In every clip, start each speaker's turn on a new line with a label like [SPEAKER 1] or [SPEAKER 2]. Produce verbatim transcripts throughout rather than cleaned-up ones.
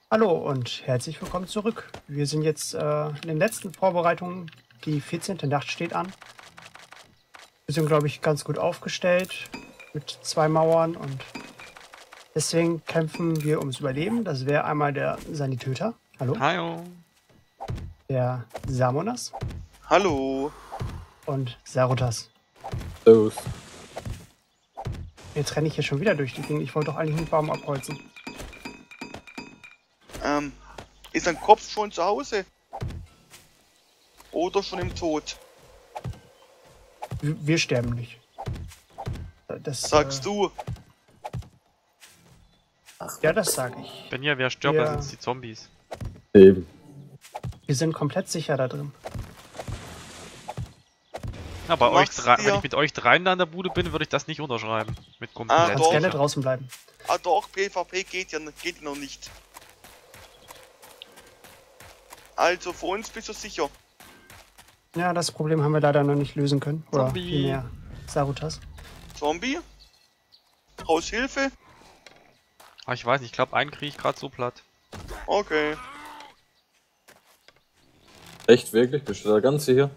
[SPEAKER 1] Hallo und herzlich willkommen zurück. Wir sind jetzt äh, in den letzten Vorbereitungen. Die vierzehnte Nacht steht an. Wir sind, glaube ich, ganz gut aufgestellt mit zwei Mauern und deswegen kämpfen wir ums Überleben. Das wäre einmal der Sanitöter. Hallo.
[SPEAKER 2] Hallo.
[SPEAKER 1] Der Samonas
[SPEAKER 3] Hallo.
[SPEAKER 1] und Sarutas.
[SPEAKER 4] Los.
[SPEAKER 1] Jetzt renne ich hier schon wieder durch die Gegend. Ich wollte doch eigentlich einen Baum abholzen.
[SPEAKER 3] Ähm, ist ein Kopf schon zu Hause? Oder schon im Tod?
[SPEAKER 1] Wir, wir sterben nicht. Das,
[SPEAKER 3] Sagst
[SPEAKER 1] äh,
[SPEAKER 3] du?
[SPEAKER 1] Ja, das sage ich.
[SPEAKER 2] Wenn hier wer stirbt,
[SPEAKER 1] Ja.
[SPEAKER 2] dann sind es die Zombies.
[SPEAKER 4] Eben.
[SPEAKER 1] Wir sind komplett sicher da drin.
[SPEAKER 2] Ja, bei
[SPEAKER 3] Du
[SPEAKER 2] euch
[SPEAKER 3] machst
[SPEAKER 2] drei,
[SPEAKER 3] dir-
[SPEAKER 2] wenn ich mit euch dreien da an der Bude bin, würde ich das nicht unterschreiben. Mit komplett.
[SPEAKER 3] Ah,
[SPEAKER 1] Kannst
[SPEAKER 3] doch.
[SPEAKER 1] gerne draußen bleiben.
[SPEAKER 3] Ah doch, PvP geht ja geht noch nicht. Also für uns bist du sicher.
[SPEAKER 1] Ja, das Problem haben wir leider noch nicht lösen können. Oder
[SPEAKER 2] Zombie.
[SPEAKER 1] vielmehr Sarutas.
[SPEAKER 3] Zombie? Haushilfe?
[SPEAKER 2] Ah, ich weiß nicht, ich glaube, einen kriege ich gerade so platt.
[SPEAKER 3] Okay.
[SPEAKER 4] Echt, wirklich? Bist du da ganz sicher?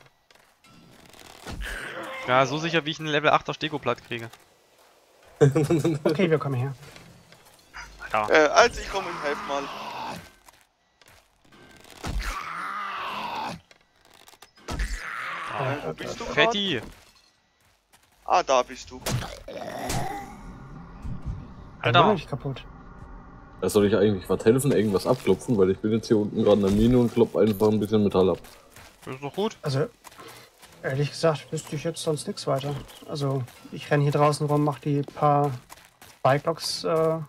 [SPEAKER 2] Ja, so sicher, wie ich einen Level achter Stego platt kriege.
[SPEAKER 1] Okay, wir kommen her.
[SPEAKER 2] Ja.
[SPEAKER 3] Äh, also ich komme und helfe mal.
[SPEAKER 1] Ja,
[SPEAKER 3] Wo bist du gerade?
[SPEAKER 2] Fetti!
[SPEAKER 3] Ah, da bist du.
[SPEAKER 1] Der war noch
[SPEAKER 2] Alter!
[SPEAKER 1] nicht kaputt.
[SPEAKER 4] Da soll ich eigentlich was helfen, irgendwas abklopfen, weil ich bin jetzt hier unten gerade in der Mine und klopp einfach ein bisschen Metall ab.
[SPEAKER 2] Das ist doch gut.
[SPEAKER 1] Also, ehrlich gesagt, wüsste ich jetzt sonst nichts weiter. Also, ich renne hier draußen rum, mache die paar Bikeblocks, äh,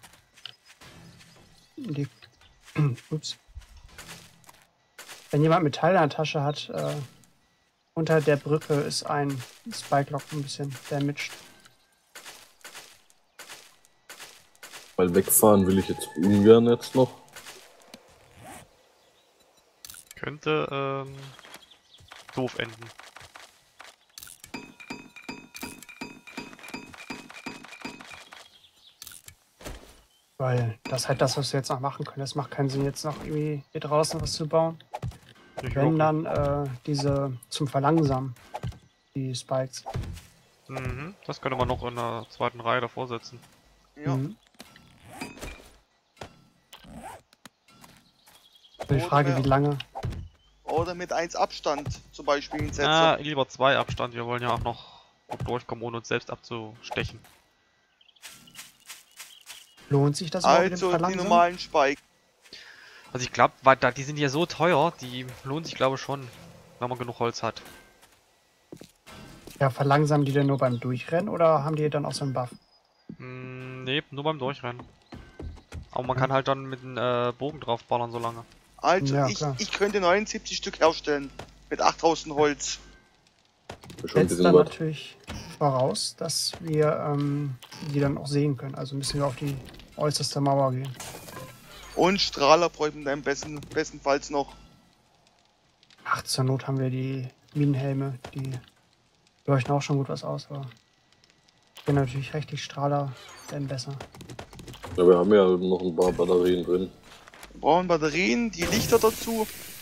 [SPEAKER 1] die, ups. Wenn jemand Metall in der Tasche hat, äh, unter der Brücke ist ein Spikelock ein bisschen damaged.
[SPEAKER 4] Weil wegfahren will ich jetzt ungern jetzt noch.
[SPEAKER 2] Könnte, ähm, doof enden.
[SPEAKER 1] Weil das ist halt das, was wir jetzt noch machen können. Es macht keinen Sinn, jetzt noch irgendwie hier draußen was zu bauen.
[SPEAKER 2] Ich
[SPEAKER 1] Wenn
[SPEAKER 2] wirklich.
[SPEAKER 1] dann äh, diese zum Verlangsamen, die Spikes.
[SPEAKER 2] Mhm, das könnte man noch in der zweiten Reihe davor setzen.
[SPEAKER 3] Ja.
[SPEAKER 1] Mhm. Die
[SPEAKER 3] Oder
[SPEAKER 1] Frage,
[SPEAKER 3] wer-
[SPEAKER 1] wie lange.
[SPEAKER 3] Oder mit eins Abstand zum Beispiel hinsetzen.
[SPEAKER 2] Ah, lieber zwei Abstand, wir wollen ja auch noch gut durchkommen, ohne uns selbst abzustechen.
[SPEAKER 1] Lohnt sich das überhaupt mit dem
[SPEAKER 3] Also die
[SPEAKER 1] Verlangsamen?
[SPEAKER 3] normalen Spike.
[SPEAKER 2] Also ich glaube, weil da die sind ja so teuer, die lohnt sich glaube ich schon, wenn man genug Holz hat.
[SPEAKER 1] Ja, verlangsamen die denn nur beim Durchrennen oder haben die dann auch so einen Buff?
[SPEAKER 2] Hm, nee, nur beim Durchrennen. Aber man kann halt dann mit dem äh, Bogen draufballern so lange.
[SPEAKER 3] Also
[SPEAKER 1] Ja,
[SPEAKER 3] ich,
[SPEAKER 1] klar.
[SPEAKER 3] ich könnte neunundsiebzig Stück herstellen. Mit achttausend Holz.
[SPEAKER 4] Ist schon ein
[SPEAKER 1] Setzt
[SPEAKER 4] bisschen
[SPEAKER 1] dann
[SPEAKER 4] was.
[SPEAKER 1] natürlich voraus, dass wir ähm, die dann auch sehen können. Also müssen wir auf die äußerste Mauer gehen.
[SPEAKER 3] Und Strahler bräuchten dann besten, bestenfalls noch.
[SPEAKER 1] Ach, zur Not haben wir die Minenhelme, die leuchten auch schon gut was aus, aber wenn natürlich recht, die Strahler werden besser.
[SPEAKER 4] Ja, wir haben ja noch ein paar Batterien drin.
[SPEAKER 3] Wir brauchen Batterien, die Lichter dazu.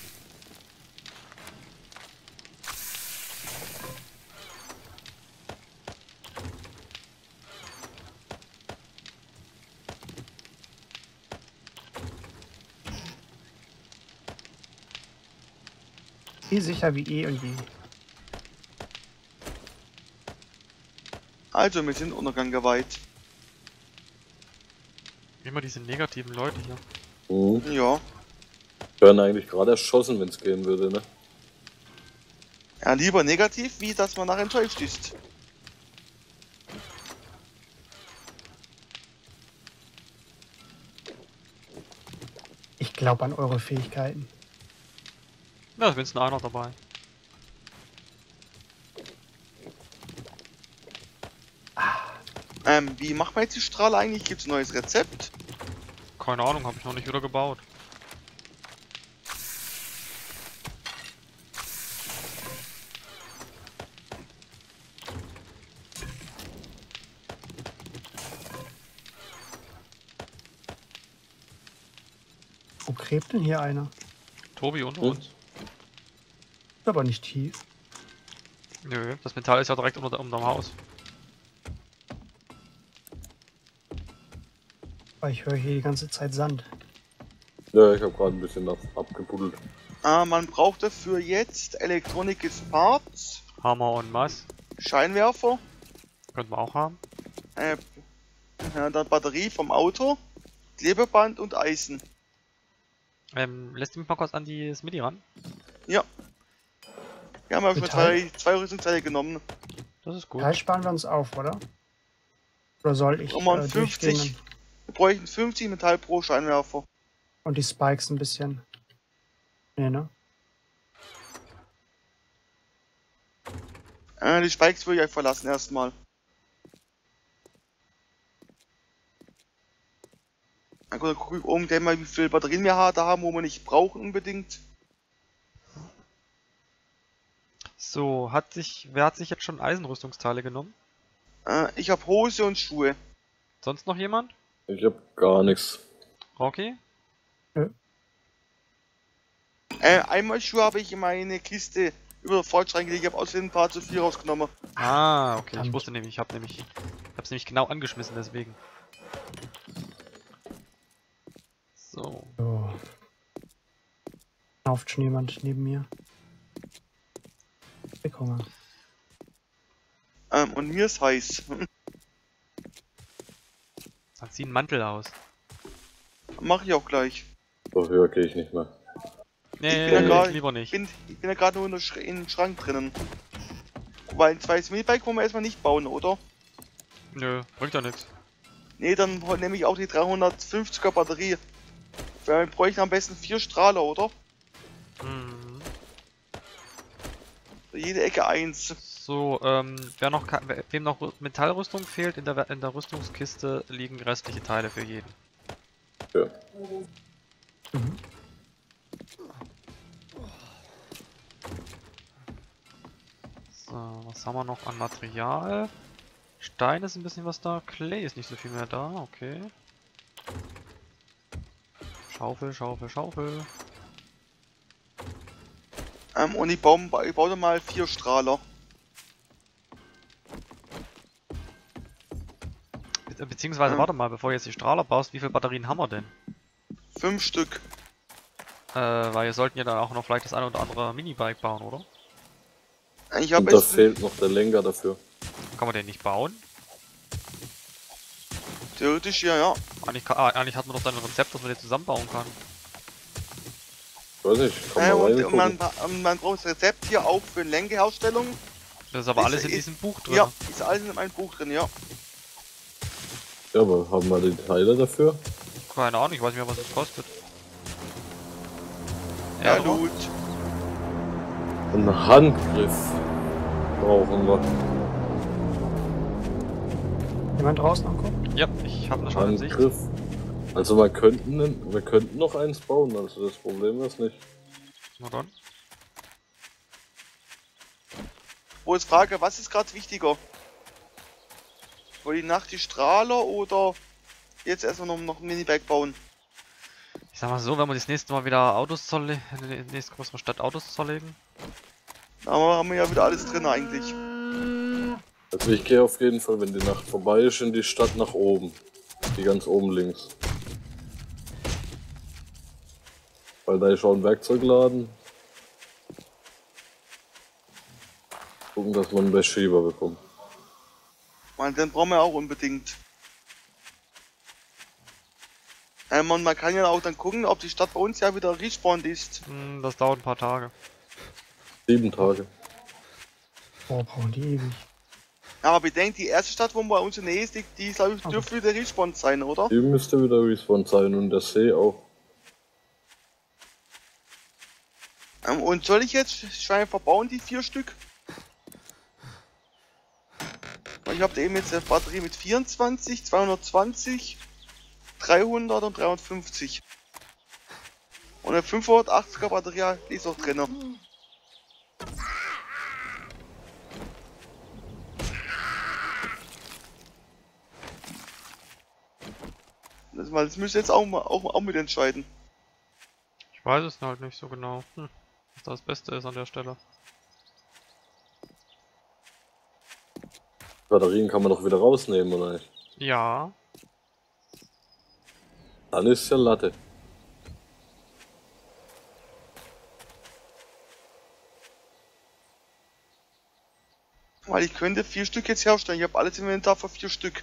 [SPEAKER 1] Wie sicher wie eh und je.
[SPEAKER 3] Also wir sind Untergang geweiht.
[SPEAKER 2] Immer diese negativen Leute hier.
[SPEAKER 4] Mhm.
[SPEAKER 3] Ja.
[SPEAKER 4] Werden eigentlich gerade erschossen, wenn es gehen würde, ne?
[SPEAKER 3] Ja, lieber negativ, wie dass man nachher enttäuscht ist.
[SPEAKER 1] Ich glaube an eure Fähigkeiten.
[SPEAKER 2] Ja, ist wenigstens einer dabei.
[SPEAKER 3] Ähm, wie macht man jetzt die Strahler eigentlich? Gibt es ein neues Rezept?
[SPEAKER 2] Keine Ahnung, habe ich noch nicht wieder gebaut.
[SPEAKER 1] Wo gräbt denn hier einer?
[SPEAKER 2] Tobi unter
[SPEAKER 4] Hm?
[SPEAKER 2] uns.
[SPEAKER 1] Ist aber nicht tief.
[SPEAKER 2] Nö, das Metall ist ja direkt unter unserem Haus.
[SPEAKER 1] Aber ich höre hier die ganze Zeit Sand.
[SPEAKER 4] Ja, ich habe gerade ein bisschen ab abgebuddelt.
[SPEAKER 3] Ah, man braucht dafür jetzt Electronic Parts,
[SPEAKER 2] Hammer und Mass.
[SPEAKER 3] Scheinwerfer,
[SPEAKER 2] Könnten wir auch haben.
[SPEAKER 3] äh, ja, dann Batterie vom Auto, Klebeband und Eisen.
[SPEAKER 2] Ähm, lässt du mich mal kurz an die Smitty ran?
[SPEAKER 3] Ja. Wir haben ja schon
[SPEAKER 1] Metall?
[SPEAKER 3] zwei, zwei Rüstungsteile genommen.
[SPEAKER 2] Das ist gut.
[SPEAKER 1] Da sparen wir uns auf, oder? Oder soll ich
[SPEAKER 3] Nochmal
[SPEAKER 1] äh,
[SPEAKER 3] fünfzig.
[SPEAKER 1] durchgehen
[SPEAKER 3] Wir bräuchten fünfzig Metall pro Scheinwerfer.
[SPEAKER 1] und die Spikes ein bisschen? Nee, ne?
[SPEAKER 3] Äh, die Spikes würde ich verlassen erstmal. Dann gucke ich oben gleich mal, wie viel Batterien wir da haben, wo wir nicht brauchen unbedingt.
[SPEAKER 2] So, hat sich, wer hat sich jetzt schon Eisenrüstungsteile genommen?
[SPEAKER 3] Äh, ich habe Hose und Schuhe.
[SPEAKER 2] Sonst noch jemand?
[SPEAKER 4] Ich habe gar nichts.
[SPEAKER 2] Rocky?
[SPEAKER 3] Äh, einmal Schuhe habe ich in meine Kiste über Forge reingelegt. Ich habe aus ein paar zu viel rausgenommen.
[SPEAKER 2] Ah, okay. Ich
[SPEAKER 1] Verdammt.
[SPEAKER 2] wusste nämlich, ich habe nämlich, ich hab's nämlich genau angeschmissen, deswegen. So.
[SPEAKER 1] So. Lauft schon jemand neben mir. Ich Hunger.
[SPEAKER 3] Ähm, und mir ist heiß.
[SPEAKER 2] Dann zieh einen Mantel aus.
[SPEAKER 3] Mache ich auch gleich.
[SPEAKER 4] So höher gehe ich nicht mehr.
[SPEAKER 2] Nee,
[SPEAKER 3] bin ja grad-
[SPEAKER 2] lieber
[SPEAKER 3] Ich
[SPEAKER 2] nicht.
[SPEAKER 3] bin, ich bin ja gerade nur in, der Sch in den Schrank drinnen. Weil ein zweites Minibike wollen wir erstmal nicht bauen, oder?
[SPEAKER 2] Nö, bringt ja nichts.
[SPEAKER 3] Nee, dann nehme ich auch die dreihundertfünfziger Batterie. Wir bräuchten am besten vier Strahler, oder?
[SPEAKER 2] Mhm.
[SPEAKER 3] Für jede Ecke eins.
[SPEAKER 2] So, ähm, wer noch, ka- wer- wem noch Rü- Metallrüstung fehlt, in der, in der Rüstungskiste liegen restliche Teile für jeden.
[SPEAKER 4] Ja.
[SPEAKER 1] Mhm.
[SPEAKER 2] So, was haben wir noch an Material? Stein ist ein bisschen was da, Clay ist nicht so viel mehr da, okay. Schaufel, Schaufel, Schaufel.
[SPEAKER 3] Ähm, und ich baue, ich baue da mal vier Strahler.
[SPEAKER 2] Be beziehungsweise,
[SPEAKER 3] Ja.
[SPEAKER 2] warte mal, bevor du jetzt die Strahler baust, wie viele Batterien haben wir denn?
[SPEAKER 3] Fünf Stück.
[SPEAKER 2] Äh, weil wir sollten ja dann auch noch vielleicht das eine oder andere Minibike bauen, oder?
[SPEAKER 3] Ich
[SPEAKER 4] Und
[SPEAKER 3] habe
[SPEAKER 4] da
[SPEAKER 3] jetzt.
[SPEAKER 4] fehlt noch der Lenker dafür.
[SPEAKER 2] Kann man den nicht bauen?
[SPEAKER 3] Theoretisch ja, ja.
[SPEAKER 2] Eigentlich, kann, ah, eigentlich hat man doch dann ein Rezept, dass man den zusammenbauen kann.
[SPEAKER 4] Ich weiß nicht, kann
[SPEAKER 3] Äh,
[SPEAKER 4] man
[SPEAKER 3] und, und man,
[SPEAKER 4] reingucken.
[SPEAKER 3] und man braucht das Rezept hier auch für Lenkeherstellung.
[SPEAKER 2] Das ist aber
[SPEAKER 3] Ist-
[SPEAKER 2] alles in
[SPEAKER 3] ist-
[SPEAKER 2] diesem Buch drin.
[SPEAKER 3] Ja, ist alles in meinem Buch drin, ja.
[SPEAKER 4] Ja, aber haben wir die Teile dafür?
[SPEAKER 2] Keine Ahnung, ich weiß nicht mehr, was es kostet.
[SPEAKER 3] Ja,
[SPEAKER 2] aber-
[SPEAKER 3] Loot.
[SPEAKER 4] Einen Handgriff brauchen wir.
[SPEAKER 1] Jemand draußen angucken?
[SPEAKER 2] Ja, ich habe das schon in Sicht.
[SPEAKER 4] Handgriff. Also wir könnten, wir könnten noch eins bauen, also das Problem ist nicht.
[SPEAKER 2] Na dann.
[SPEAKER 3] Wo ist Frage, was ist gerade wichtiger? Für die Nacht die Strahler oder jetzt erstmal noch, noch ein Minibike bauen?
[SPEAKER 2] Ich sag mal so, wenn wir das nächste Mal wieder Autos zerlegen, in die nächste größere Stadt Autos zerlegen.
[SPEAKER 3] Da haben wir ja wieder alles drin eigentlich.
[SPEAKER 4] Also ich gehe auf jeden Fall, wenn die Nacht vorbei ist, in die Stadt nach oben. Die ganz oben links. Weil da ist auch ein Werkzeugladen. Gucken, dass man einen Beschieber bekommt.
[SPEAKER 3] Man, den brauchen wir auch unbedingt. Ähm, und man kann ja auch dann gucken, ob die Stadt bei uns ja wieder respawned ist.
[SPEAKER 2] Hm, das dauert ein paar Tage.
[SPEAKER 4] Sieben Tage.
[SPEAKER 1] Boah, brauchen die ewig.
[SPEAKER 3] Aber bedenkt, die erste Stadt, wo bei uns in der Nähe ist, die, die glaub ich, dürfte wieder respawned sein, oder?
[SPEAKER 4] Die müsste wieder respawn sein und der See auch.
[SPEAKER 3] Ähm, und soll ich jetzt Schweine verbauen, die vier Stück? Ich habe da eben jetzt eine Batterie mit vierundzwanzig, zweihundertzwanzig, dreihundert und dreihundertfünfzig. Und eine fünfhundertachtziger Batterie die ist auch drin. Das, mal, das müsst ihr jetzt auch, mal, auch, auch mit entscheiden.
[SPEAKER 2] weiß es halt nicht so genau. Hm. Was das Beste ist an der Stelle.
[SPEAKER 4] Batterien kann man doch wieder rausnehmen, oder nicht?
[SPEAKER 2] Ja.
[SPEAKER 4] Dann ist ja Latte.
[SPEAKER 3] Weil ich könnte vier Stück jetzt herstellen. Ich habe alles im Inventar für vier Stück.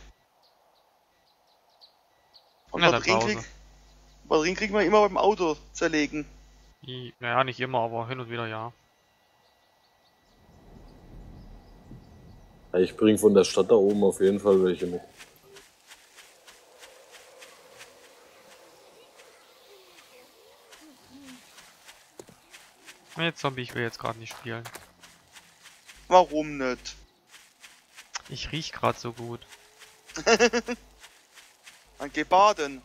[SPEAKER 3] Und
[SPEAKER 2] Na, dann
[SPEAKER 3] Batterien,
[SPEAKER 2] Pause.
[SPEAKER 3] krieg, Batterien kriegen wir immer beim Auto zerlegen.
[SPEAKER 2] I, naja, nicht immer, aber hin und wieder ja.
[SPEAKER 4] Ja, ich bringe von der Stadt da oben auf jeden Fall welche mit.
[SPEAKER 2] Nee, Zombie, ich will jetzt gerade nicht spielen.
[SPEAKER 3] Warum nicht?
[SPEAKER 2] Ich riech gerade so gut.
[SPEAKER 3] Dann geh baden.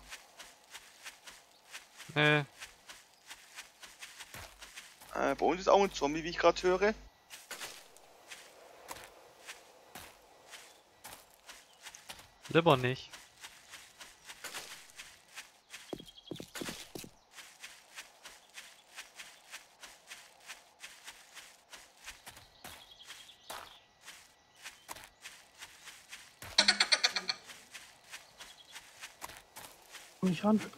[SPEAKER 2] Nee,
[SPEAKER 3] Äh, bei uns ist auch ein Zombie, wie ich gerade höre.
[SPEAKER 2] lieber nicht.
[SPEAKER 1] Komm nicht ran.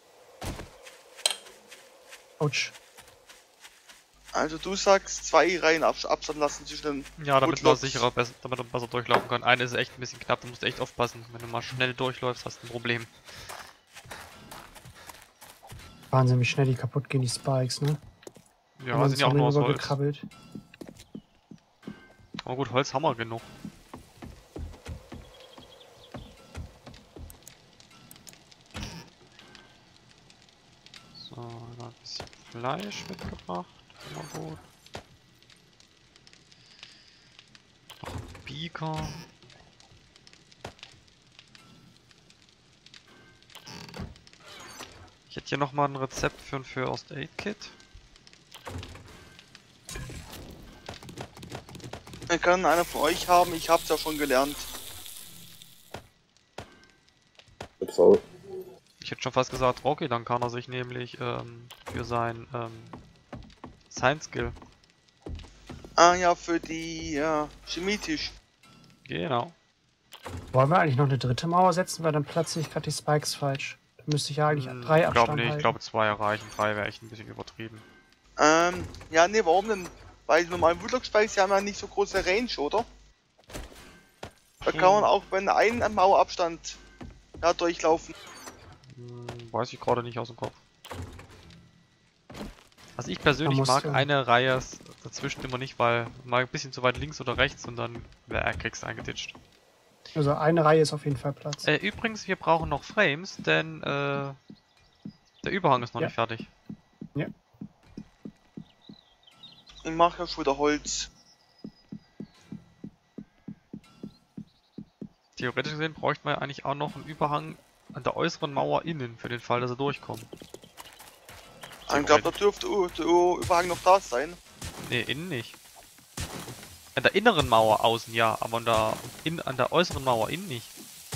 [SPEAKER 1] Autsch.
[SPEAKER 3] Also du sagst, zwei Reihen Abs Abstand lassen zwischen den
[SPEAKER 2] Ja, damit man
[SPEAKER 3] Woodlocks.
[SPEAKER 2] sicherer, besser, damit man besser durchlaufen kann. Eine ist echt ein bisschen knapp, da musst du echt aufpassen. Wenn du mal schnell durchläufst, hast du ein Problem.
[SPEAKER 1] Wahnsinn, wie schnell die kaputt gehen, die Spikes, ne?
[SPEAKER 2] Ja,
[SPEAKER 1] Wenn man
[SPEAKER 2] sind ja auch
[SPEAKER 1] Zombie
[SPEAKER 2] nur aus Holz.
[SPEAKER 1] rübergekrabbelt.
[SPEAKER 2] Aber gut, Holz haben wir genug. So, noch ein bisschen Fleisch mitgebracht. Immer gut. Noch ein Beaker. Ich hätte hier nochmal ein Rezept für ein First Aid Kit.
[SPEAKER 3] Dann kann einer von euch haben, ich hab's ja schon gelernt.
[SPEAKER 4] Hab's auch.
[SPEAKER 2] Ich hätte schon fast gesagt, okay, dann kann er sich nämlich ähm, für sein ähm, Science Skill.
[SPEAKER 3] Ah ja, für die ja, Chemietisch.
[SPEAKER 2] Genau.
[SPEAKER 1] Wollen wir eigentlich noch eine dritte Mauer setzen, weil dann platze ich gerade die Spikes falsch. Da müsste ich ja eigentlich
[SPEAKER 2] Hm,
[SPEAKER 1] drei
[SPEAKER 2] ich glaube
[SPEAKER 1] Abstand
[SPEAKER 2] nicht, ich
[SPEAKER 1] halten.
[SPEAKER 2] glaube zwei erreichen. Drei wäre echt ein bisschen übertrieben.
[SPEAKER 3] Ähm, ja, nee, warum denn? Weil die normalen Woodlock-Spikes, die haben ja nicht so große Range, oder? Da kann man auch, wenn ein Mauerabstand ja, durchlaufen.
[SPEAKER 2] Hm, weiß ich gerade nicht aus dem Kopf. Also ich persönlich
[SPEAKER 1] muss,
[SPEAKER 2] mag
[SPEAKER 1] ähm,
[SPEAKER 2] eine Reihe s- dazwischen immer nicht, weil mal ein bisschen zu weit links oder rechts und dann äh, kriegst du eingeditscht.
[SPEAKER 1] Also eine Reihe ist auf jeden Fall Platz.
[SPEAKER 2] Äh, übrigens, wir brauchen noch Frames, denn äh, der Überhang ist noch
[SPEAKER 1] Ja.
[SPEAKER 2] nicht fertig.
[SPEAKER 3] Ich mache ja schon wieder Holz.
[SPEAKER 2] Theoretisch gesehen bräuchte man ja eigentlich auch noch einen Überhang an der äußeren Mauer innen, für den Fall, dass er durchkommt.
[SPEAKER 3] Ich glaube, da dürfte uh, der Überhang noch da sein.
[SPEAKER 2] Ne, innen nicht. An der inneren Mauer außen ja, aber an der, in, an der äußeren Mauer innen nicht.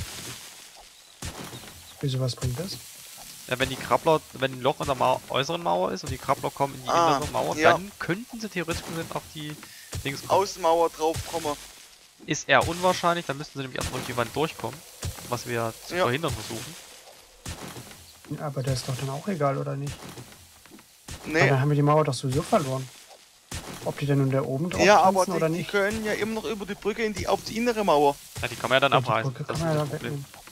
[SPEAKER 1] Wieso, was bringt das?
[SPEAKER 2] Ja, wenn die Krabbler, wenn ein Loch an der Mauer, äußeren Mauer ist und die Krabbler kommen in die
[SPEAKER 3] Ah,
[SPEAKER 2] innere Mauer,
[SPEAKER 3] ja.
[SPEAKER 2] dann könnten sie theoretisch gesehen auf die Dings kommen.
[SPEAKER 3] Außenmauer drauf kommen.
[SPEAKER 2] Ist eher unwahrscheinlich, dann müssten sie nämlich erstmal durch die Wand durchkommen. Was wir zu
[SPEAKER 3] Ja.
[SPEAKER 2] verhindern versuchen.
[SPEAKER 1] Ja, aber das ist doch dann auch egal, oder nicht? Weil
[SPEAKER 3] Nee,
[SPEAKER 1] dann haben wir die Mauer doch sowieso verloren. Ob die denn nun da oben drauf
[SPEAKER 3] ja, aber
[SPEAKER 1] tanzen
[SPEAKER 3] die,
[SPEAKER 1] oder
[SPEAKER 3] die
[SPEAKER 1] nicht?
[SPEAKER 3] können ja immer noch über die Brücke in die, auf die innere Mauer.
[SPEAKER 2] Ja, die kann man ja dann
[SPEAKER 1] Ja, die
[SPEAKER 2] abreißen.
[SPEAKER 1] Brücke
[SPEAKER 2] Das
[SPEAKER 1] kann
[SPEAKER 2] ist
[SPEAKER 1] man
[SPEAKER 2] nicht
[SPEAKER 1] ja
[SPEAKER 2] das Problem.
[SPEAKER 1] wegnehmen.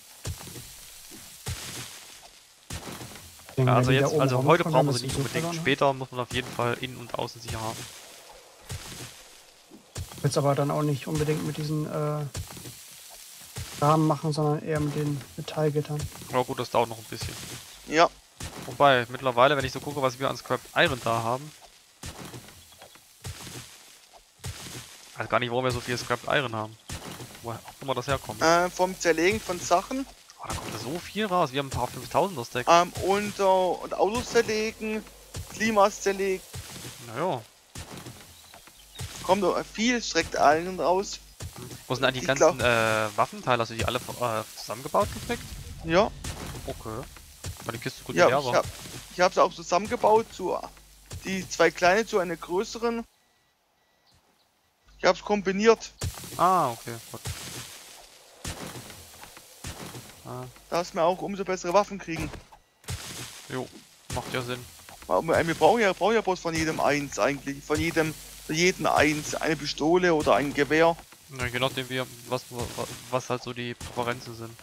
[SPEAKER 1] Ich denke,
[SPEAKER 2] Ja,
[SPEAKER 1] wenn
[SPEAKER 2] also
[SPEAKER 1] die da
[SPEAKER 2] jetzt,
[SPEAKER 1] oben
[SPEAKER 2] also heute
[SPEAKER 1] rumkommen,
[SPEAKER 2] brauchen wir
[SPEAKER 1] dann
[SPEAKER 2] sie
[SPEAKER 1] ist
[SPEAKER 2] nicht
[SPEAKER 1] sowieso
[SPEAKER 2] unbedingt.
[SPEAKER 1] verloren.
[SPEAKER 2] Später muss man auf jeden Fall innen und außen sicher haben.
[SPEAKER 1] Jetzt aber dann auch nicht unbedingt mit diesen äh, Rahmen machen, sondern eher mit den Metallgittern.
[SPEAKER 2] Aber gut, das dauert noch ein bisschen.
[SPEAKER 3] Ja,
[SPEAKER 2] Wobei, mittlerweile, wenn ich so gucke, was wir an Scrapped Iron da haben. Also gar nicht, warum wir so viel Scrapped Iron haben. Woher auch immer das herkommt.
[SPEAKER 3] äh, vom Zerlegen von Sachen
[SPEAKER 2] Oh, da kommt da so viel raus. Wir haben ein paar fünftausender Stacks.
[SPEAKER 3] ähm, und, äh, und Autos zerlegen, Klimas zerlegen.
[SPEAKER 2] Naja.
[SPEAKER 3] Kommt da viel streckt allen raus.
[SPEAKER 2] Wo sind eigentlich die
[SPEAKER 3] Ich
[SPEAKER 2] ganzen äh, Waffenteile? Hast du die alle äh, zusammengebaut gekriegt?
[SPEAKER 3] Ja,
[SPEAKER 2] Okay. Weil die Kiste gut
[SPEAKER 3] Ja,
[SPEAKER 2] leer
[SPEAKER 3] ich
[SPEAKER 2] war.
[SPEAKER 3] hab, ich habe sie auch zusammengebaut, zu die zwei kleine zu einer größeren. Ich habe es kombiniert,
[SPEAKER 2] Ah, okay, gut. Ah,
[SPEAKER 3] dass wir auch umso bessere Waffen kriegen.
[SPEAKER 2] jo, macht ja Sinn.
[SPEAKER 3] Aber wir brauchen ja, brauchen ja bloß von jedem eins eigentlich, von jedem, für jeden eins, eine Pistole oder ein Gewehr.
[SPEAKER 2] Ja, je nachdem, wie, was, was, was halt so die Präferenzen sind.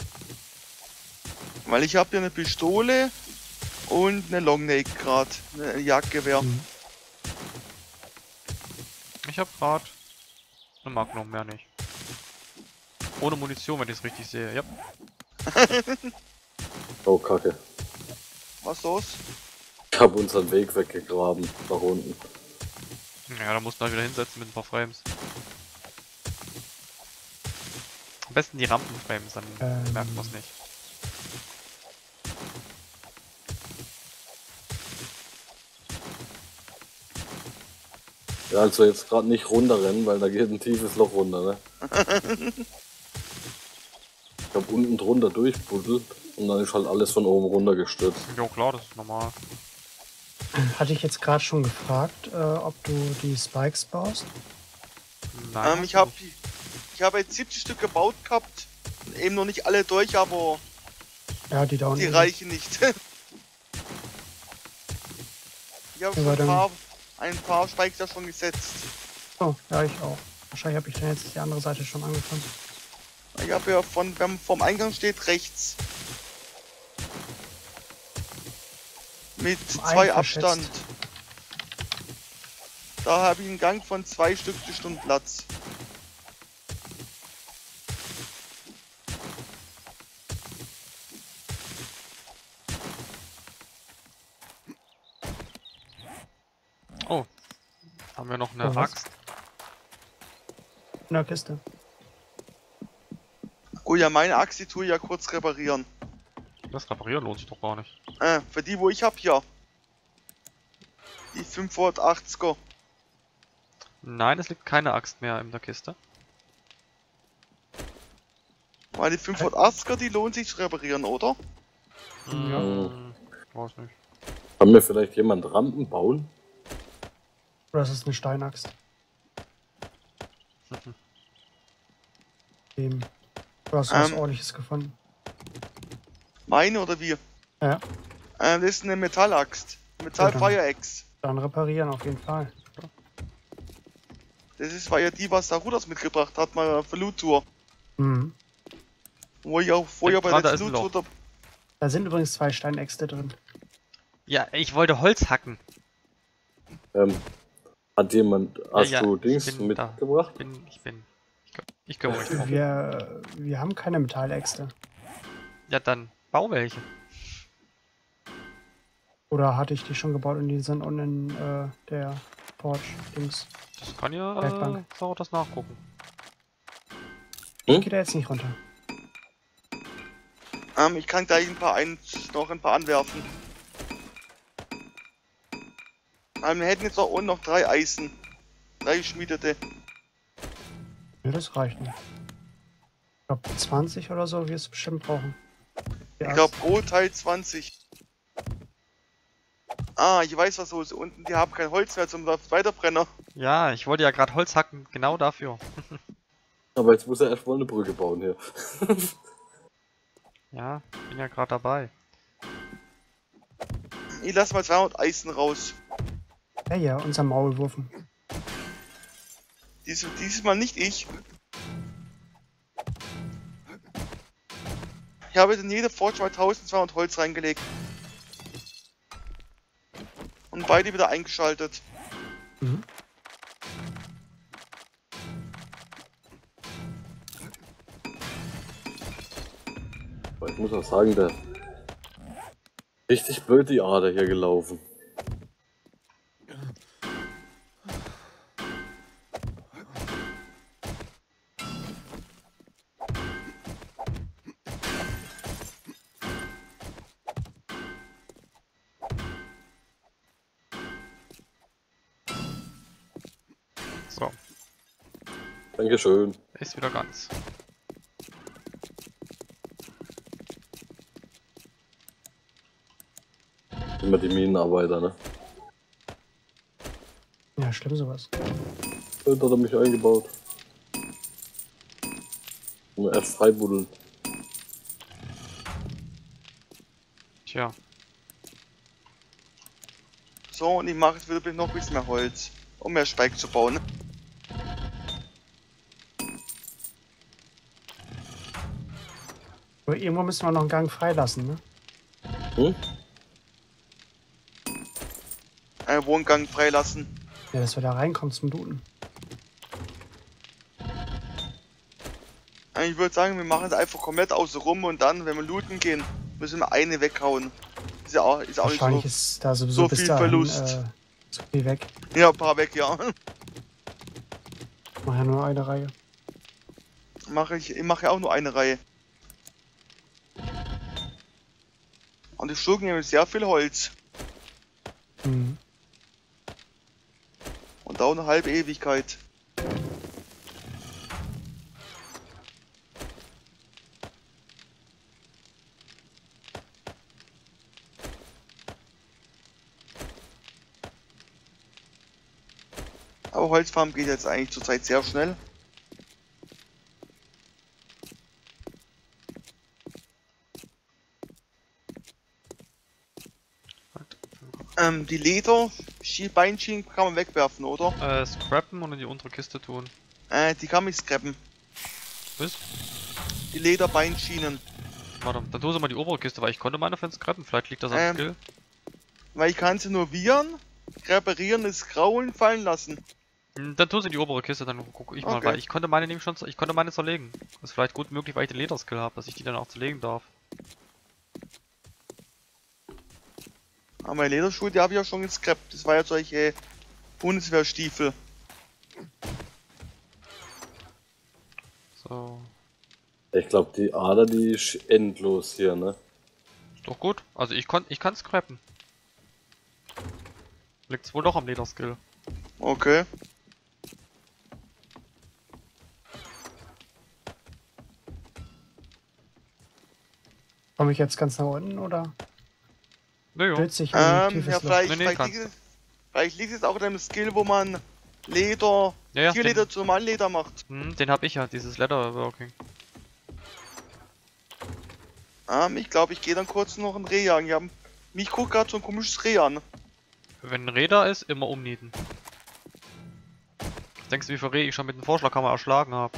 [SPEAKER 3] Weil ich habe ja eine Pistole und eine Longnake gerade, ein Jagdgewehr.
[SPEAKER 1] Mhm.
[SPEAKER 2] Ich hab grad eine Magnum, mehr nicht. Ohne Munition, wenn ich es richtig sehe. Ja.
[SPEAKER 4] Oh, Kacke.
[SPEAKER 3] Was los?
[SPEAKER 4] Ich habe unseren Weg weggegraben, nach unten.
[SPEAKER 2] Ja, da musst du halt wieder hinsetzen mit ein paar Frames. Am besten die Rampenframes, dann
[SPEAKER 1] Ähm.
[SPEAKER 2] merkt man es nicht.
[SPEAKER 4] Ja, also jetzt gerade nicht runterrennen, weil da geht ein tiefes Loch runter, ne? Ich habe unten drunter durchbuddelt und dann ist halt alles von oben runter gestürzt.
[SPEAKER 2] Ja klar, das ist normal.
[SPEAKER 1] Hatte ich jetzt gerade schon gefragt, äh, ob du die Spikes baust?
[SPEAKER 2] Nein,
[SPEAKER 3] Ähm,
[SPEAKER 2] hast
[SPEAKER 3] ich
[SPEAKER 2] du
[SPEAKER 3] habe
[SPEAKER 2] nicht.
[SPEAKER 3] ich habe jetzt siebzig Stück gebaut gehabt, eben noch nicht alle durch, aber
[SPEAKER 1] Ja, die dauern.
[SPEAKER 3] die
[SPEAKER 1] ewig.
[SPEAKER 3] reichen nicht. Ich habe
[SPEAKER 1] Ja,
[SPEAKER 3] schon ein
[SPEAKER 1] dann-
[SPEAKER 3] paar, ein paar Spikes ja schon gesetzt.
[SPEAKER 1] Oh, ja, ich auch. Wahrscheinlich habe ich dann jetzt die andere Seite schon angefangen.
[SPEAKER 3] Ich habe ja von, wenn man vorm Eingang steht, rechts. Mit zwei
[SPEAKER 1] verschätzt.
[SPEAKER 3] Abstand. Da habe ich einen Gang von zwei Stück zu Stunden Platz.
[SPEAKER 2] Oh. Haben wir noch eine
[SPEAKER 1] Oh, was?
[SPEAKER 2] Axt?
[SPEAKER 1] In der Kiste.
[SPEAKER 3] Gut, ja, meine Axt, die tue ich ja kurz reparieren.
[SPEAKER 2] Das Reparieren lohnt sich doch gar nicht.
[SPEAKER 3] Äh, für die, wo ich hab hier. Die fünfhundertachtziger.
[SPEAKER 2] Nein, es liegt keine Axt mehr in der Kiste.
[SPEAKER 3] Weil die fünfhundertachtziger, die lohnt sich zu reparieren, oder?
[SPEAKER 1] Ja.
[SPEAKER 2] Hm, weiß nicht.
[SPEAKER 4] Kann mir vielleicht jemand Rampen bauen?
[SPEAKER 1] Oder ist es eine Steinaxt? Dem. Du hast was
[SPEAKER 3] Ähm.
[SPEAKER 1] ordentliches gefunden.
[SPEAKER 3] Meine oder wir?
[SPEAKER 1] Ja,
[SPEAKER 3] Äh, das ist eine Metallaxt. Metall
[SPEAKER 1] Ja, dann.
[SPEAKER 3] Fire Axe.
[SPEAKER 1] dann reparieren auf jeden Fall.
[SPEAKER 3] Das ist, war ja die, was da Ruders mitgebracht hat, mal für Loot Tour.
[SPEAKER 1] Mhm.
[SPEAKER 3] Wo ich auch, wo ich auch bei
[SPEAKER 2] Dran, da
[SPEAKER 3] der
[SPEAKER 2] ist ein
[SPEAKER 3] Loot Tour. da-
[SPEAKER 1] Da sind übrigens zwei Steinäxte drin.
[SPEAKER 2] Ja, ich wollte Holz hacken.
[SPEAKER 4] Ähm, hat jemand, hast
[SPEAKER 2] ja,
[SPEAKER 4] du
[SPEAKER 2] ich
[SPEAKER 4] Dings
[SPEAKER 2] bin da.
[SPEAKER 4] mitgebracht?
[SPEAKER 2] Ich bin, ich bin. Ich, kö- ich kümmere mich drum.
[SPEAKER 1] Wir, wir haben keine Metalläxte.
[SPEAKER 2] Ja, dann bau welche.
[SPEAKER 1] Oder hatte ich die schon gebaut und die sind unten in äh, der Porch-Dings.
[SPEAKER 2] Das kann ja
[SPEAKER 1] Werkbank.
[SPEAKER 2] äh, Sau das nachgucken.
[SPEAKER 1] Ich
[SPEAKER 4] Hm?
[SPEAKER 1] gehe da jetzt nicht runter.
[SPEAKER 3] Ähm, ich kann gleich ein paar ein, noch ein paar anwerfen. Ähm, wir hätten jetzt noch unten noch drei Eisen. Drei geschmiedete.
[SPEAKER 1] Ja, das reicht nicht. Ich glaube zwanzig oder so, wir es bestimmt brauchen. Die
[SPEAKER 3] Ich
[SPEAKER 1] Axt.
[SPEAKER 3] glaube pro Teil zwanzig. Ah, ich weiß was so ist. Unten, die haben kein Holz mehr zum Weiterbrenner.
[SPEAKER 2] Ja, ich wollte ja gerade Holz hacken, genau dafür.
[SPEAKER 4] Aber jetzt muss er erstmal eine Brücke bauen hier.
[SPEAKER 2] Ja, bin ja gerade dabei.
[SPEAKER 3] Ich lass mal zweihundert Eisen raus.
[SPEAKER 1] Ja, ja, unser Maulwurfen.
[SPEAKER 3] Dies, dieses Mal nicht ich. Ich habe in jede Forge mal eintausendzweihundert Holz reingelegt. Und beide wieder eingeschaltet.
[SPEAKER 1] Mhm.
[SPEAKER 4] Aber ich muss auch sagen, der richtig blöd die Ader hier gelaufen.
[SPEAKER 2] So,
[SPEAKER 4] Dankeschön.
[SPEAKER 2] ist wieder ganz.
[SPEAKER 4] Immer die Minenarbeiter, ne?
[SPEAKER 1] Ja, schlimm sowas.
[SPEAKER 4] Da hat er mich eingebaut. Und er freibuddelt.
[SPEAKER 2] Tja.
[SPEAKER 3] So, und ich mache jetzt wieder noch ein bisschen mehr Holz, um mehr Speck zu bauen.
[SPEAKER 1] Aber irgendwo müssen wir noch einen Gang freilassen, ne?
[SPEAKER 4] Hm?
[SPEAKER 3] Einen Wohngang freilassen.
[SPEAKER 1] Ja, dass wir da reinkommen zum Looten.
[SPEAKER 3] Ich würde sagen, wir machen es einfach komplett außen rum und dann, wenn wir looten gehen, müssen wir eine weghauen. Ist ja auch, ist auch nicht
[SPEAKER 1] Wahrscheinlich
[SPEAKER 3] so.
[SPEAKER 1] ist da sowieso
[SPEAKER 3] so
[SPEAKER 1] bis
[SPEAKER 3] viel
[SPEAKER 1] dahin,
[SPEAKER 3] Verlust.
[SPEAKER 1] Äh, so viel weg.
[SPEAKER 3] Ja, ein paar weg, ja.
[SPEAKER 1] Mach ja nur eine Reihe.
[SPEAKER 3] Mache ich, ich mache ja auch nur eine Reihe. Und die schlucken nämlich sehr viel Holz.
[SPEAKER 1] Hm.
[SPEAKER 3] Und dauert eine halbe Ewigkeit. Aber Holzfarm geht jetzt eigentlich zurzeit sehr schnell. Ähm, die Leder, Beinschienen kann man wegwerfen, oder?
[SPEAKER 2] Äh, scrappen und in die untere Kiste tun.
[SPEAKER 3] Äh, die kann man scrappen.
[SPEAKER 2] Was?
[SPEAKER 3] Die Lederbeinschienen.
[SPEAKER 2] Warte, dann tu sie mal die obere Kiste, weil ich konnte meine Fans scrappen. Vielleicht liegt das am
[SPEAKER 3] Ähm.
[SPEAKER 2] Skill.
[SPEAKER 3] Weil ich kann sie nur viren, reparieren, das Grauen fallen lassen.
[SPEAKER 2] Hm, Dann tu sie in die obere Kiste, dann gucke ich mal,
[SPEAKER 3] Okay.
[SPEAKER 2] weil ich konnte meine nämlich schon, ich konnte meine zerlegen. Das ist vielleicht gut möglich, weil ich den Lederskill habe, dass ich die dann auch zerlegen darf.
[SPEAKER 3] Aber meine Lederschuhe, die habe ich ja schon gescrapt. Das war ja solche Bundeswehrstiefel.
[SPEAKER 2] So.
[SPEAKER 4] Ich glaube, die Ader, die ist endlos hier, ne?
[SPEAKER 2] Ist doch gut. Also ich kon, ich kann scrappen. Liegt's wohl doch am Lederskill.
[SPEAKER 3] Okay.
[SPEAKER 1] Komme ich jetzt ganz nach unten oder
[SPEAKER 2] Naja.
[SPEAKER 1] stürzt sich in
[SPEAKER 3] Ähm,
[SPEAKER 1] tiefes
[SPEAKER 3] ja,
[SPEAKER 1] Loch?
[SPEAKER 3] vielleicht,
[SPEAKER 2] Nee, nee,
[SPEAKER 3] vielleicht,
[SPEAKER 2] kannst
[SPEAKER 3] liegt es, vielleicht liegt es auch in dem Skill, wo man Leder,
[SPEAKER 2] Ja, ja,
[SPEAKER 3] Tierleder
[SPEAKER 2] den,
[SPEAKER 3] zu normalen Leder macht.
[SPEAKER 2] hm, den hab ich ja, dieses Leatherworking.
[SPEAKER 3] Ähm, ich glaube, ich gehe dann kurz noch ein Reh jagen. Ich hab, mich guckt gerade so ein komisches Reh an.
[SPEAKER 2] Wenn ein Räder ist, immer umnieten. Was denkst du, wie viel Reh ich schon mit dem Vorschlaghammer erschlagen habe?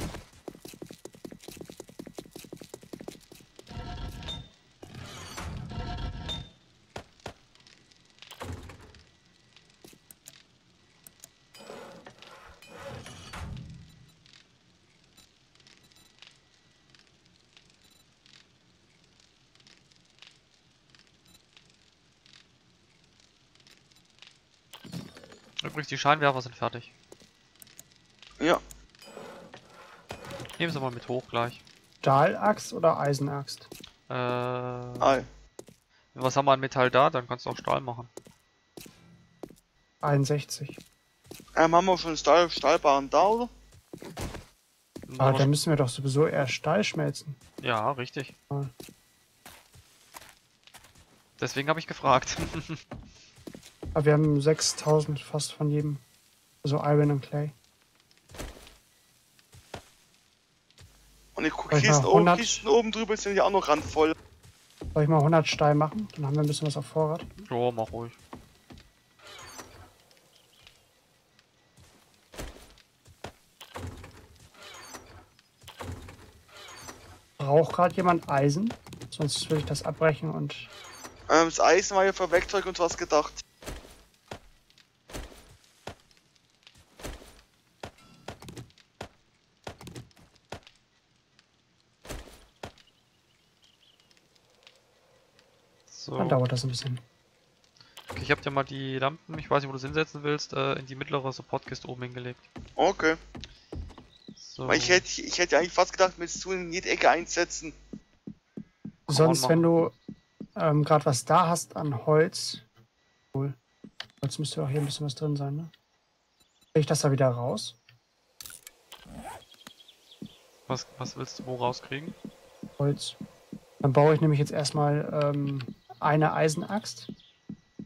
[SPEAKER 2] Übrigens, die Scheinwerfer sind fertig.
[SPEAKER 3] Ja.
[SPEAKER 2] Nehmen sie mal mit hoch gleich.
[SPEAKER 1] Stahlaxt oder Eisenaxt?
[SPEAKER 2] Äh,
[SPEAKER 3] Ah,
[SPEAKER 2] was haben wir an Metall da? Dann kannst du auch Stahl machen.
[SPEAKER 1] einundsechzig.
[SPEAKER 3] ähm, haben wir schon Stahl, Stahlbahn da, oder?
[SPEAKER 1] Aber
[SPEAKER 2] Aber
[SPEAKER 1] dann müssen wir doch sowieso eher Stahl schmelzen.
[SPEAKER 2] ja, richtig.
[SPEAKER 1] Ah.
[SPEAKER 2] Deswegen habe ich gefragt.
[SPEAKER 1] Aber wir haben sechstausend fast von jedem. Also Iron und Clay.
[SPEAKER 3] Und ich gucke
[SPEAKER 1] Soll ich
[SPEAKER 3] Kisten
[SPEAKER 1] mal
[SPEAKER 3] oben,
[SPEAKER 1] hundert
[SPEAKER 3] Kisten oben drüber sind ja auch noch randvoll.
[SPEAKER 1] Soll ich mal hundert Stahl machen? Dann haben wir ein bisschen was auf Vorrat.
[SPEAKER 2] Jo, mach ruhig.
[SPEAKER 1] Braucht gerade jemand Eisen? Sonst würde ich das abbrechen und
[SPEAKER 3] Ähm, das Eisen war ja für Werkzeug und was gedacht.
[SPEAKER 2] So.
[SPEAKER 1] dann dauert das ein bisschen.
[SPEAKER 2] Okay, ich habe dir mal die Lampen, ich weiß nicht, wo du es hinsetzen willst, äh, in die mittlere Supportkiste oben hingelegt.
[SPEAKER 3] Okay.
[SPEAKER 2] So.
[SPEAKER 3] Weil ich hätte, ich hätte eigentlich fast gedacht, mit zu in jede Ecke einsetzen.
[SPEAKER 1] Sonst,
[SPEAKER 2] machen.
[SPEAKER 1] wenn du ähm, gerade was da hast an Holz. Cool. Holz müsste auch hier ein bisschen was drin sein, ne? Krieg ich das da wieder raus?
[SPEAKER 2] Was, was willst du wo rauskriegen?
[SPEAKER 1] Holz. Dann baue ich nämlich jetzt erstmal ähm, eine Eisenaxt.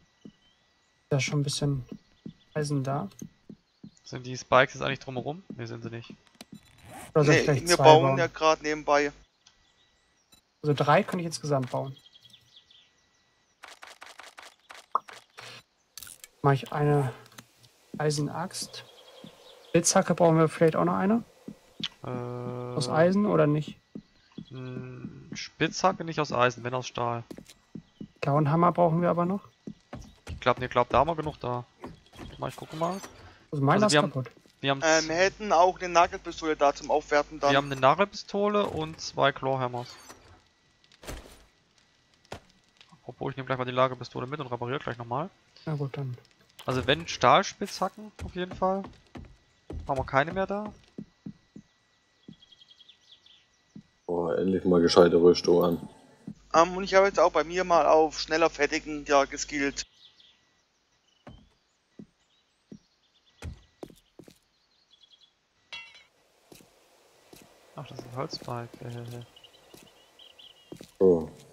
[SPEAKER 1] Da ist schon ein bisschen Eisen da.
[SPEAKER 2] Sind die Spikes jetzt eigentlich drumherum? Ne, sind sie nicht.
[SPEAKER 1] Oder soll ich
[SPEAKER 3] Nee,
[SPEAKER 1] vielleicht
[SPEAKER 3] wir
[SPEAKER 1] zwei
[SPEAKER 3] bauen
[SPEAKER 1] bauen?
[SPEAKER 3] ja gerade nebenbei.
[SPEAKER 1] Also drei könnte ich insgesamt bauen. Mache ich eine Eisenaxt. Blitzhacke brauchen wir vielleicht auch noch eine.
[SPEAKER 2] Äh,
[SPEAKER 1] Aus Eisen oder nicht?
[SPEAKER 2] mh, Spitzhacke nicht aus Eisen, wenn aus Stahl.
[SPEAKER 1] Gauenhammer brauchen wir aber noch.
[SPEAKER 2] Ich glaube, ne, glaub, da haben wir genug da. Mal, ich gucke mal.
[SPEAKER 1] Also meiner
[SPEAKER 2] Also
[SPEAKER 1] ist
[SPEAKER 2] wir haben-
[SPEAKER 1] kaputt.
[SPEAKER 2] Wir haben,
[SPEAKER 3] Äh, wir hätten auch eine Nagelpistole da zum Aufwerten dann.
[SPEAKER 2] wir haben eine Nagelpistole und zwei Clawhammers. Apropos, ich nehme gleich mal die Lagerpistole mit und repariere gleich nochmal.
[SPEAKER 1] Na gut, dann.
[SPEAKER 2] Also wenn Stahlspitzhacken auf jeden Fall. Haben wir keine mehr da.
[SPEAKER 4] Boah, endlich mal gescheite Rüstung an.
[SPEAKER 3] Ähm, und ich habe jetzt auch bei mir mal auf schneller Fertigen ja geskillt.
[SPEAKER 2] Ach, das ist ein Holzbalk. Äh,
[SPEAKER 4] So.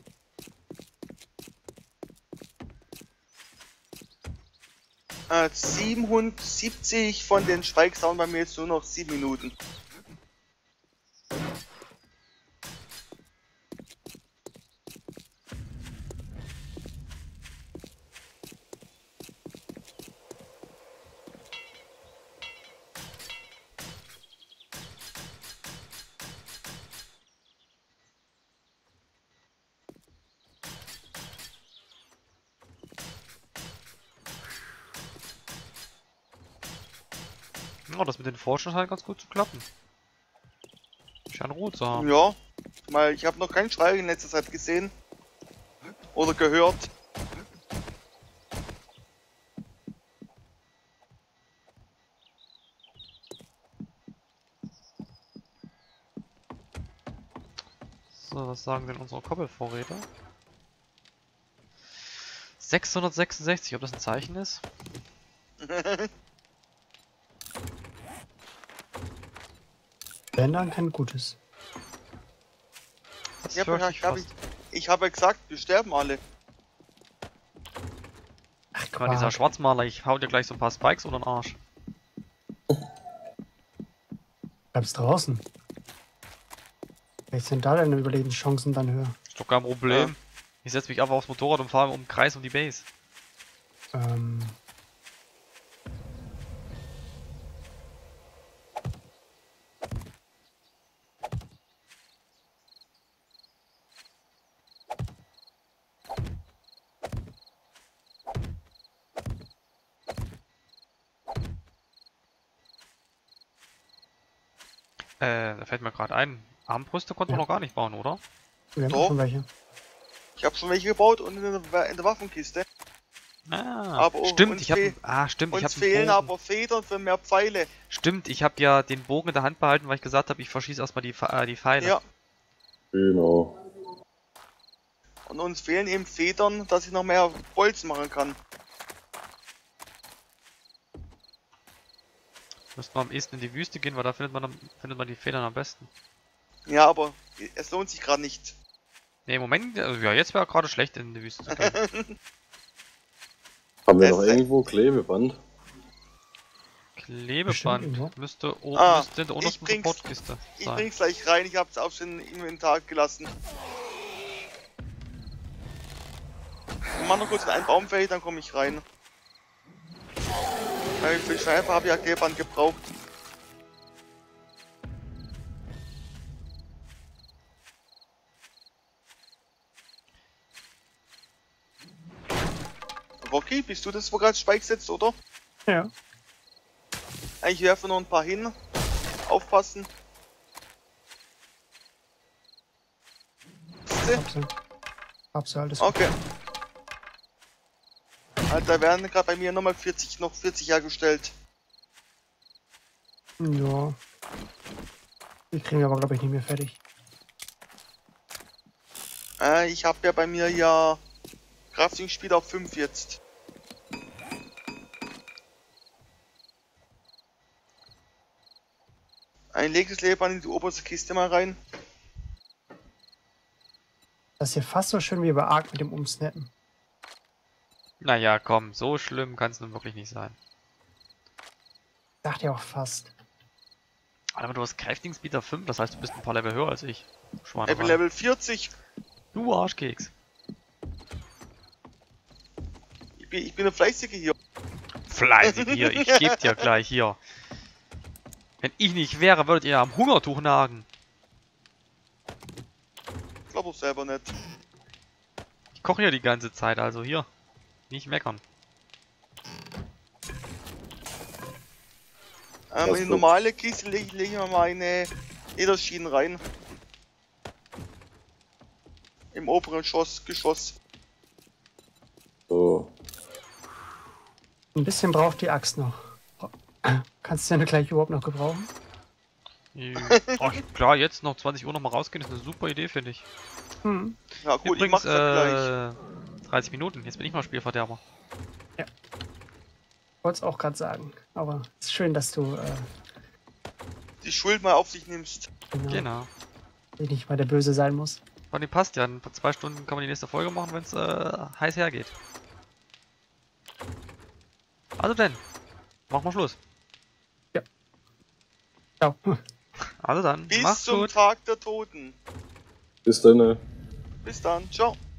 [SPEAKER 3] Äh, siebenhundertsiebzig von den Spikes dauern bei mir jetzt nur noch sieben Minuten.
[SPEAKER 2] oh, das mit den Forschen scheint ganz gut zu klappen. Scheint Ruhe zu haben.
[SPEAKER 3] Ja, weil ich habe noch keinen Schrei in letzter Zeit gesehen. Oder gehört.
[SPEAKER 2] So, was sagen denn unsere Koppelvorräte? sechshundertsechsundsechzig, ob das ein Zeichen ist?
[SPEAKER 1] Wenn dann kein gutes.
[SPEAKER 2] Das
[SPEAKER 3] Ja,
[SPEAKER 2] fürchte
[SPEAKER 3] aber
[SPEAKER 2] ich
[SPEAKER 3] ich, hab,
[SPEAKER 2] fast.
[SPEAKER 3] ich, ich habe ja gesagt, wir sterben alle.
[SPEAKER 1] Ach,
[SPEAKER 2] Guck mal, dieser
[SPEAKER 1] Quark.
[SPEAKER 2] Schwarzmaler, ich hau dir gleich so ein paar Spikes unter den Arsch.
[SPEAKER 1] Bleibst draußen. Vielleicht sind da deine Überlebenschancen dann höher.
[SPEAKER 2] Ist doch kein Problem.
[SPEAKER 3] Ja.
[SPEAKER 2] Ich setze mich einfach aufs Motorrad und fahre um den Kreis um die Base.
[SPEAKER 1] Ähm.
[SPEAKER 2] Äh, da fällt mir gerade ein. Armbrüste konnten wir
[SPEAKER 1] Ja.
[SPEAKER 2] noch gar nicht bauen, oder?
[SPEAKER 1] Wir haben
[SPEAKER 3] Doch.
[SPEAKER 1] schon welche.
[SPEAKER 3] Ich habe schon welche gebaut und in der, in der Waffenkiste.
[SPEAKER 2] Ah,
[SPEAKER 3] Aber oh,
[SPEAKER 2] stimmt,
[SPEAKER 3] uns
[SPEAKER 2] ich habe
[SPEAKER 3] fehl-
[SPEAKER 2] ah, stimmt, ich
[SPEAKER 3] Uns
[SPEAKER 2] habe
[SPEAKER 3] fehlen
[SPEAKER 2] Bogen.
[SPEAKER 3] aber Federn für mehr Pfeile.
[SPEAKER 2] Stimmt, ich habe ja den Bogen in der Hand behalten, weil ich gesagt habe, ich verschieße erstmal die, Pfe- äh, die Pfeile.
[SPEAKER 3] Ja.
[SPEAKER 4] Genau.
[SPEAKER 3] Und uns fehlen eben Federn, dass ich noch mehr Bolzen machen kann.
[SPEAKER 2] Müssten wir am ehesten in die Wüste gehen, weil da findet man, am- findet man die Federn am besten.
[SPEAKER 3] Ja, aber es lohnt sich gerade nicht.
[SPEAKER 2] Ne, im Moment, also ja, jetzt wäre gerade schlecht in die Wüste zu gehen.
[SPEAKER 4] Haben wir
[SPEAKER 3] Es-
[SPEAKER 4] noch irgendwo Klebeband?
[SPEAKER 2] Klebeband
[SPEAKER 1] irgendwo.
[SPEAKER 2] müsste, o
[SPEAKER 3] Ah,
[SPEAKER 2] müsste in der
[SPEAKER 3] ich
[SPEAKER 2] untersten
[SPEAKER 3] bring's-
[SPEAKER 2] Supportkiste
[SPEAKER 3] Ich
[SPEAKER 2] sein.
[SPEAKER 3] bring's gleich rein, ich hab's auch schon im Inventar gelassen. Ich mach noch kurz einen Baum fertig, dann komme ich rein. Weil für den Schleifer habe ich ja Klebeband gebraucht. Rocky, bist du das, wo gerade Spike setzt, oder?
[SPEAKER 1] Ja.
[SPEAKER 3] Ich werfe noch ein paar hin. Aufpassen.
[SPEAKER 1] Hab sie. Hab sie, alles gut.
[SPEAKER 3] Okay. Also da werden gerade bei mir nochmal vierzig, noch vierzig hergestellt.
[SPEAKER 1] Ja. Die kriegen wir aber, glaube ich, nicht mehr fertig.
[SPEAKER 3] Äh, ich habe ja bei mir ja Crafting Speed auf fünf jetzt. Ein leges Leben in die oberste Kiste mal rein.
[SPEAKER 1] Das ist hier fast so schön wie bei Ark mit dem Umsnappen.
[SPEAKER 2] Naja, komm, so schlimm kann es nun wirklich nicht sein.
[SPEAKER 1] Dachte ja auch fast.
[SPEAKER 2] Aber du hast Kräftingsbieter fünf, das heißt, du bist ein paar Level höher als ich. Schwan
[SPEAKER 3] Ich bin Level vierzig.
[SPEAKER 2] Du Arschkeks.
[SPEAKER 3] Ich bin, ich bin der Fleißige hier.
[SPEAKER 2] Fleißig hier, ich geb dir gleich hier. Wenn ich nicht wäre, würdet ihr am Hungertuch nagen.
[SPEAKER 3] Ich glaube auch selber nicht.
[SPEAKER 2] Ich koche ja die ganze Zeit, also hier. Nicht meckern.
[SPEAKER 3] Ähm, in die normale Kiste lege leg ich mal meine Lederschienen rein. Im oberen Geschoss. Geschoss.
[SPEAKER 4] So.
[SPEAKER 1] Ein bisschen braucht die Axt noch. Kannst du ja gleich überhaupt noch gebrauchen?
[SPEAKER 2] Oh, klar, jetzt noch zwanzig Uhr noch mal rausgehen, ist eine super Idee, finde ich.
[SPEAKER 1] Hm.
[SPEAKER 3] Ja gut, ich
[SPEAKER 2] Übrigens,
[SPEAKER 3] mach's dann gleich.
[SPEAKER 2] äh, dreißig Minuten, jetzt bin ich mal Spielverderber.
[SPEAKER 1] Wollte es auch gerade sagen. Aber es ist schön, dass du äh,
[SPEAKER 3] Die Schuld mal auf sich nimmst.
[SPEAKER 1] genau,
[SPEAKER 2] Genau.
[SPEAKER 1] nicht mal der Böse sein muss.
[SPEAKER 2] Von dem passt ja, in zwei Stunden kann man die nächste Folge machen, wenn es äh, heiß hergeht. Also denn, machen wir Schluss.
[SPEAKER 1] Ciao.
[SPEAKER 2] Also dann,
[SPEAKER 3] Bis
[SPEAKER 2] mach's
[SPEAKER 3] zum
[SPEAKER 2] gut.
[SPEAKER 3] Tag der Toten.
[SPEAKER 4] Bis dann.
[SPEAKER 3] Bis dann. Ciao.